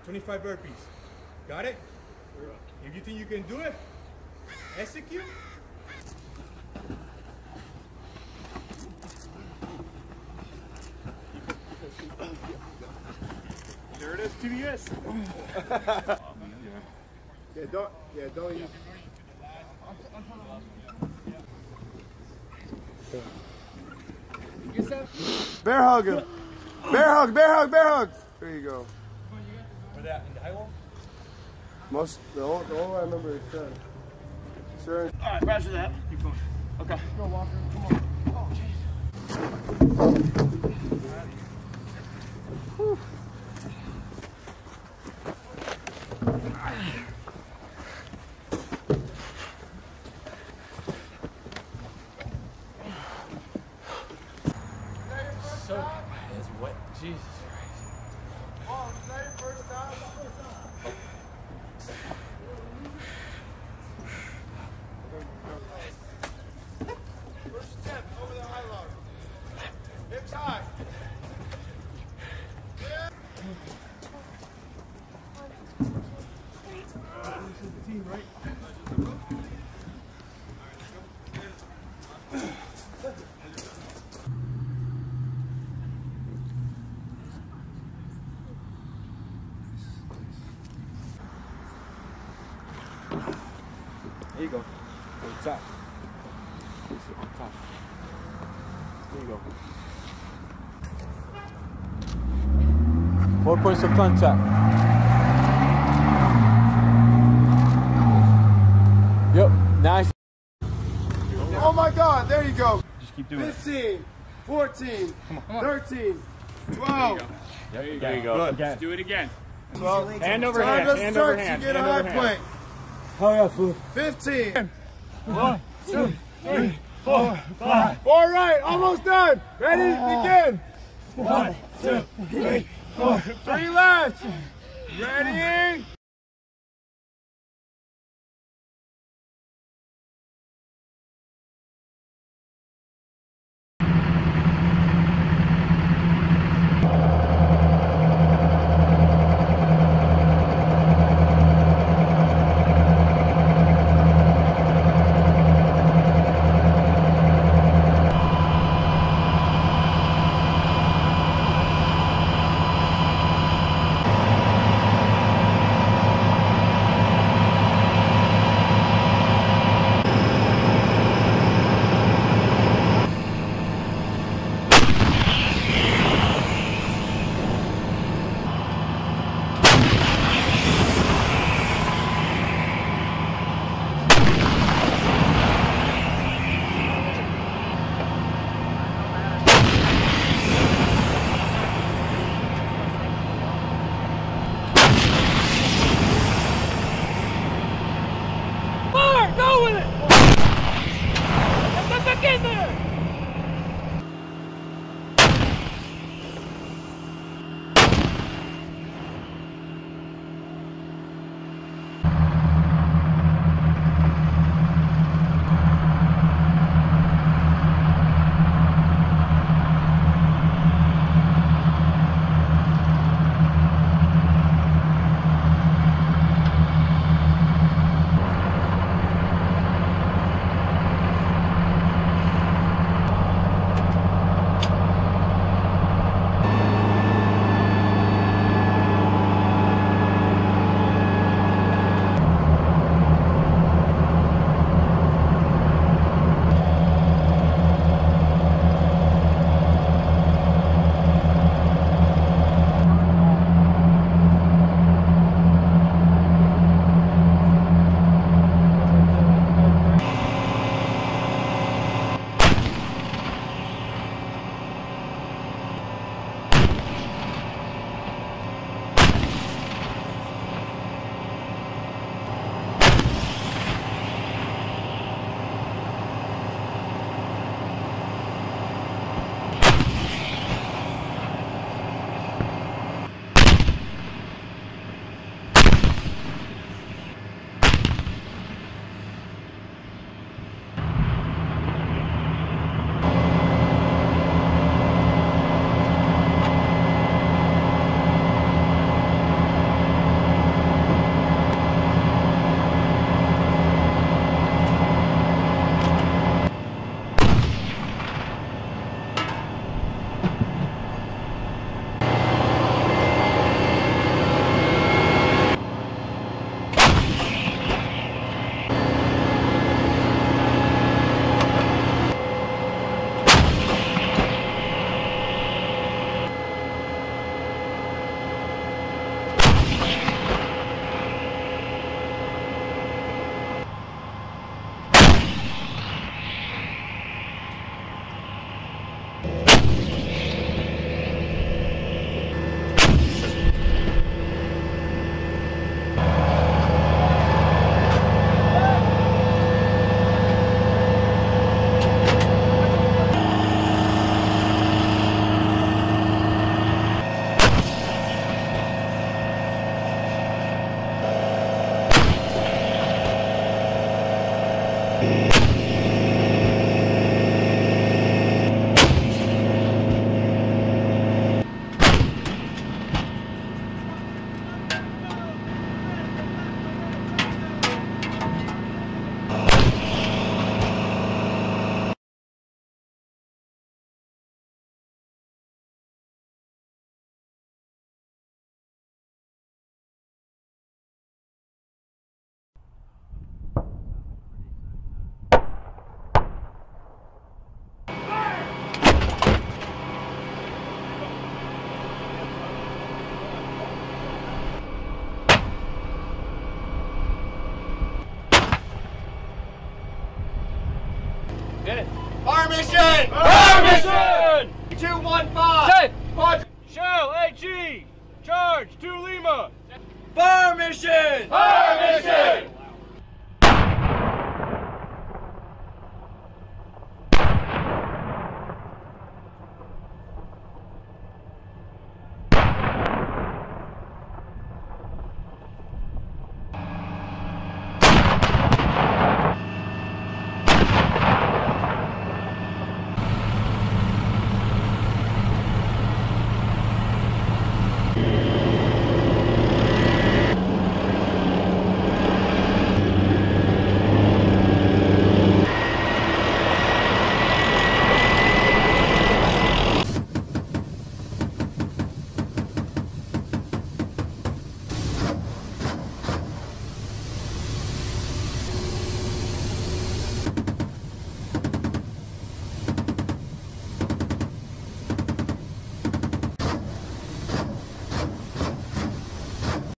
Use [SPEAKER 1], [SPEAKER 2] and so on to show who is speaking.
[SPEAKER 1] 25 burpees. Got it? If you think you can do it, execute. There it is, TBS. don't use.
[SPEAKER 2] Bear hug him. Bear hug, bear hug, bear hug. There you go.
[SPEAKER 1] For that in the high wall?
[SPEAKER 2] The only I remember is Stern. Stern.
[SPEAKER 3] All right, roger that.
[SPEAKER 1] Keep going.
[SPEAKER 3] Okay.
[SPEAKER 1] Go, Walker. Come on. Oh, jeez. It's wet. Jesus Christ.
[SPEAKER 2] Oh, is that your first time? First step over the high log. Hips high. Yeah.
[SPEAKER 1] This is the team, right? There you go. On top. On top. There you go. 4 points of contact. Yep. Nice.
[SPEAKER 2] Oh my God, there you go.
[SPEAKER 1] Just keep doing
[SPEAKER 2] 15, 14,
[SPEAKER 1] Come on.
[SPEAKER 2] 13, 12.
[SPEAKER 1] There you
[SPEAKER 3] There you
[SPEAKER 1] go.
[SPEAKER 3] go.
[SPEAKER 1] Good.
[SPEAKER 3] Let's do it again.
[SPEAKER 2] 12.
[SPEAKER 3] Hand over
[SPEAKER 2] Time
[SPEAKER 3] hand.
[SPEAKER 2] to
[SPEAKER 3] Hand over
[SPEAKER 2] start
[SPEAKER 3] hand.
[SPEAKER 2] to get a
[SPEAKER 3] Hand
[SPEAKER 2] high
[SPEAKER 3] over hand.
[SPEAKER 2] plank.
[SPEAKER 1] Oh yeah, fool.
[SPEAKER 2] 15.
[SPEAKER 1] 1, 2, 3, 4, 5.
[SPEAKER 2] All right, almost done. Ready? Begin.
[SPEAKER 1] 1, 2, 3, 4.
[SPEAKER 2] 3 left. Ready? Fire mission!
[SPEAKER 3] Fire mission!
[SPEAKER 2] 215!
[SPEAKER 3] Safe!
[SPEAKER 2] Quad
[SPEAKER 3] Shell AG! Charge to Lima!
[SPEAKER 2] Fire mission!
[SPEAKER 3] Fire mission!